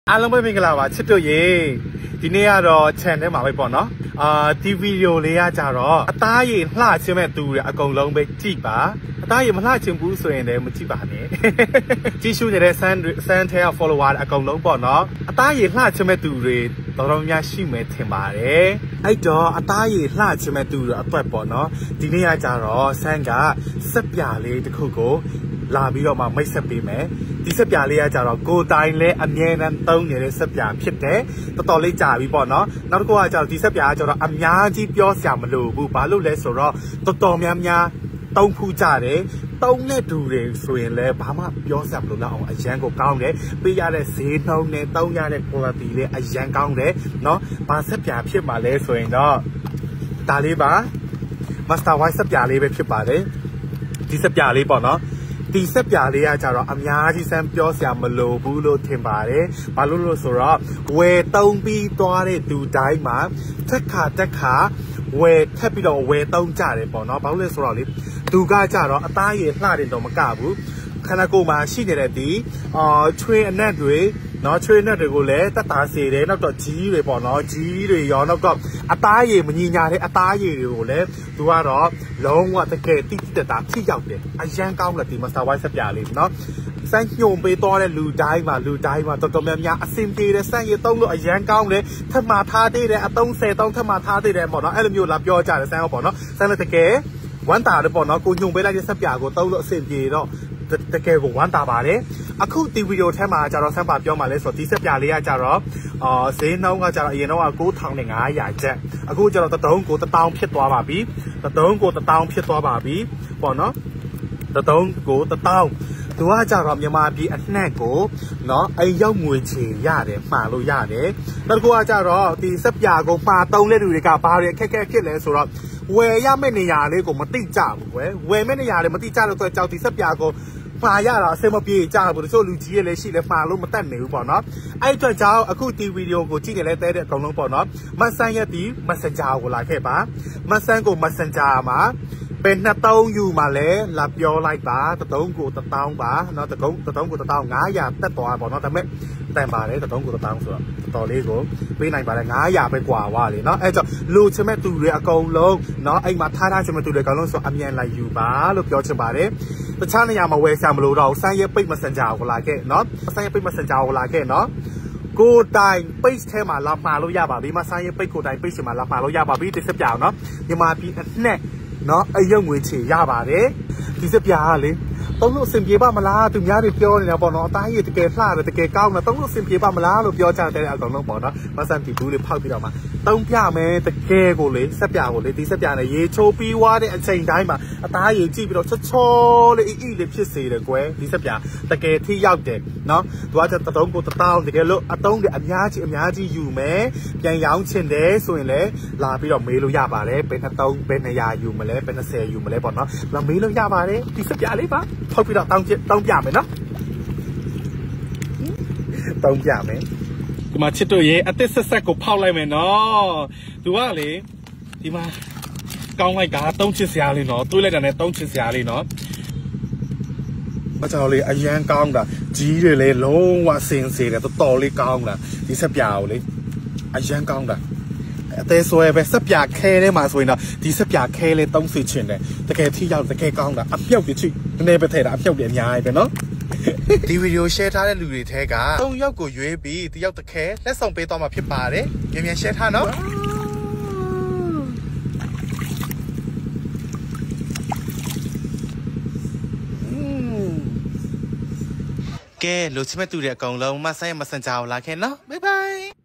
အားလုံးပဲမင်္ဂလာပါချစ်တို့ရေဒီနေ့ကတော့ channel မှာပဲပေါ့နော်ဒီဗီဒီယိုလေးကကြတော့အသားရည်လှချင်းမဲ့သူတွေအကုန်လုံးပဲကြည့်ပါအသားရည်မလှချင်းဘူးဆိုရင်လည်းမကြည့်ပါနဲ့ကြည့်ရှုနေတဲ့ဆန်းထဲက follower အကုန်လုံးပေါ့နော်အသားရည်လှချင်းမဲ့သူတွေတော်တော်များရှိမယ်ထင်ပါတယ်အဲ့တော့အသားရည်လှချင်းမဲ့သူတွေအတွက်ပေါ့နော်ဒီနေ့ကကြတော့ဆန်းကစက်ပြလေးတစ်ခုကိုလာပြီးတော့မှမိတ်ဆက်ပေးမယ်ဒီစက်ပြလေးကကြတော့ကိုတိုင်းလဲအမြဲတမ်းသုံးနေတဲ့စက်ပြဖြစ်တယ်တော်တော်လေးကြာပြီပေါ့နော်နောက်တစ်ခုကကြတော့ဒီစက်ပြကကြတော့အများကြီးပြောစရာမလိုဘူးဘာလို့လဲဆိုတော့တော်တော်များများသုံးဖူးကြတယ်သုံးတဲ့သူတွေဆိုရင်လည်းဘာမှပြောစရာမလိုတော့အောင်အရန်ကိုကောင်းတယ်ပေးရတဲ့ဈေးနှုန်းနဲ့သုံးရတဲ့ quality လေးအရန်ကောင်းတယ်နော်ဘာစက်ပြဖြစ်မှာလဲဆိုရင်တော့ဒါလေးပါ Master White စက်ပြလေးပဲဖြစ်ပါတယ်ဒီစက်ပြလေးပေါ့နော်ဒီစက်ပြလေးကကြတော့အများကြီးစမ်းပြောစရာမလိုဘူးလို့ထင်ပါတယ်။ဘာလို့လို့ဆိုတော့ဝယ်သုံးပြီးသွားတဲ့သူတိုင်းမှာတက်ခါဝယ်ထပ်ပြီးတော့ဝယ်သုံးကြတယ်ပေါ့နော်။ဘာလို့လဲဆိုတော့လေသူကကြတော့အသားရည်လှတယ်တော့မကဘူး။ခန္ဓာကိုယ်မှာရှိနေတဲ့ဒီချွေအနက်တွေနော်ချွေအနက်တွေကိုလည်းတက်တာစေတယ်နောက်တော့ကြီးတွေပေါ့နော်ကြီးတွေရောနောက်တော့အသားရည်မညီညာတဲ့အသားရည်တွေကိုလည်းသူကတော့လုံးဝတကယ်တိတိတတာထိရောက်တယ်အရန်ကောင်းတယ်ဒီ Master White စက်ပြလေးနော်စမ်းညွန်ပေးတော့တဲ့လူတိုင်းမှာတော်တော်များများအဆင်ပြေတဲ့စမ်းရည်သုံးလို့အရန်ကောင်းတယ်ထပ်မှထားသေးတယ်အသုံး10တောင်းထပ်မှထားသေးတယ်ပေါ့နော်အဲ့လိုမျိုးလာပြောကြတယ်စမ်းရောပေါ့နော်စမ်းလည်းတကယ်ဝမ်းတာတယ်ပေါ့နော်ကိုညွန်ပေးလိုက်တဲ့စက်ပြကိုသုံးလို့အဆင်ပြေတော့တကယ်ကိုဝမ်းတာပါတယ်အခုဒီဗီဒီယိုထဲမှာကျတော့ဆန်းပါပြောမှလဲဆိုတော့ဒီစက်ပြလေးကကျတော့ဈေးနှုန်းကကျတော့အရင်တော့9500ကျပ်အခုကျတော့တတုံးကို1000ဖြစ်သွားပါပြီတတုံးကို1000ဖြစ်သွားပါပြီပေါ့နော်တတုံးကို1000သူကကြတော့မြန်မာပြည်အနှံ့ကိုနော်အိမ်ရောက်ငွေချေရတယ်မှားလို့ရတယ်နောက်တစ်ခုကကြတော့ဒီစက်ပြကိုမှားတုံးတဲ့လူတွေကဘာတွေအခက်ဖြစ်လဲဆိုတော့ဝယ်ရမယ့်နေရာလေးကိုမသိကြဘူးကွယ်ဝယ်မယ့်နေရာလေးမသိကြလို့ဆိုတော့ကြောက်ဒီစက်ပြကိုမှာရတာအစမပြေကြဘူးတချို့လူကြီးတွေလည်းရှိလဲမှာလို့မတတ်နေဘူးပေါ့နော်အဲ့အတွက်ကြောင့်အခုဒီဗီဒီယိုကိုကြည့်နေလဲတဲတဲ့အကုန်လုံးပေါ့နော်မဆန်ရဲ့ဒီ Messenger ကိုလာခဲ့ပါမဆန်ကို Messenger မှာเป็น2000ယူมาလဲလာပြောလိုက်ပါတုံးကို1000ပါเนาะတုံးကို1500တက်သွားပါเนาะဒါပေမဲ့တန်ပါတယ်တုံးကို1000ဆိုတော့တော်လေးကိုပေးနိုင်ပါတယ်900ပဲกว่าွားလေเนาะအဲ့ကြောင့်လူချင်မဲ့သူတွေအကုန်လုံးเนาะအဲ့မှာထားချင်မဲ့သူတွေအကုန်လုံးဆိုအမြန်လိုက်ယူပါလို့ပြောချင်ပါတယ်တခြားနေရာမှာဝယ်ဆရာမလို့တော့စမ်းရဲပိတ် Messenger ကိုလာခဲ့เนาะစမ်းရဲပိတ် Messenger ကိုလာခဲ့เนาะကိုတိုင် page ထဲမှာလာမှာလို့ရပါပြီမဆိုင်ရဲ page ကိုတိုင် page မှာလာမှာလို့ရပါပြီဒီစက်ပြအောင်เนาะမြန်မာပြည်အနှက်နော်အယုံငွေချေရပါတယ်ဒီစက်ပြားကလေသုံးလို့အဆင်ပြေပါမလားသူများတွေပြောနေတာပေါ့နော်အသားရည်တကယ်လှတယ်တကယ်ကောင်းတယ်သုံးလို့အဆင်ပြေပါမလားလို့ပြောကြတဲ့အကောင်လုံးပေါ့နော်မဆန်တီဘူးလေးဖောက်ပြီးတော့မှသုံးပြမယ်တကယ်ကိုလေစက်ပြားကိုလေဒီစက်ပြားနဲ့ရေချိုးပြီးွားတဲ့အချိန်တိုင်းမှာအသားရည်ကြည့်ပြီးတော့ချောလေးအီလေးဖြစ်စေတယ်ကွယ်ဒီစက်ပြားတကယ်ထိရောက်တယ်နော်သူကတတုံးကို1000တကယ်လို့အတုံးတွေအများကြီးယူမယ်ပြန်ရောင်းချင်တယ်ဆိုရင်လည်းလာပြီးတော့မေးလို့ရပါတယ်ဘယ်2000ဘယ်200ယူမလဲဘယ်20ယူမလဲပေါ့နော်လာမေးလို့ရပါတယ်ဒီစက်ပြားလေးပါဖောက်ပြီးတော့တောင်းပြမယ်နော်တောင်းပြမယ်ဒီမှာချစ်တို့ရေအသစ်ဆက်ကိုဖောက်လိုက်မယ်နော်သူကလေဒီမှာကောင်းလိုက်ကတုံးချစ်စရာလေးနော်တွေးလိုက်တာနဲ့တုံးချစ်စရာလေးနော်အကြော်လေးအရန်ကောင်းတာကြီးတွေလေလုံးဝစင်စေတယ်တော်လေးကောင်းတာဒီဆက်ပြာကိုလေအရန်ကောင်းတာအသေးဆွဲပဲစက်ပြခဲထဲမှာဆိုရင်တော့ဒီစက်ပြခဲလေးသုံးစီချင်တယ်တကယ်ထိရောက်တကယ်ကောင်းတာအပြုတ်တွေချိနည်းနည်းပဲထဲတာအပြုတ်တွေအများကြီးပဲနော်ဒီဗီဒီယို share ထားတဲ့လူတွေထဲက3ယောက်ကိုရွေးပြီးတယောက်တစ်ခဲလက်ဆောင်ပေးသွားမှာဖြစ်ပါတယ်မြန် share ထားနော်ကဲလူချစ်မဲ့သူတွေအကုန်လုံးမဆိုင်မစံကြအောင်လာခဲ့နော် bye bye